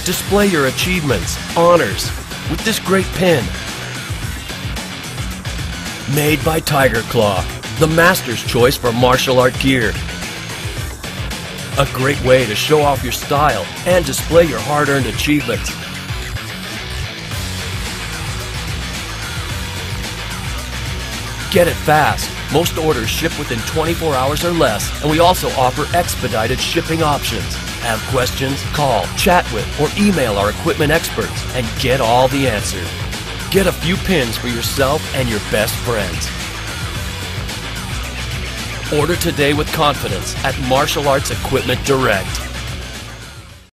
Display your achievements, honors, with this great pin. Made by Tiger Claw, the master's choice for martial art gear. A great way to show off your style and display your hard-earned achievements. Get it fast. Most orders ship within 24 hours or less, and we also offer expedited shipping options. Have questions? Call, chat with, or email our equipment experts and get all the answers. Get a few pins for yourself and your best friends. Order today with confidence at Martial Arts Equipment Direct.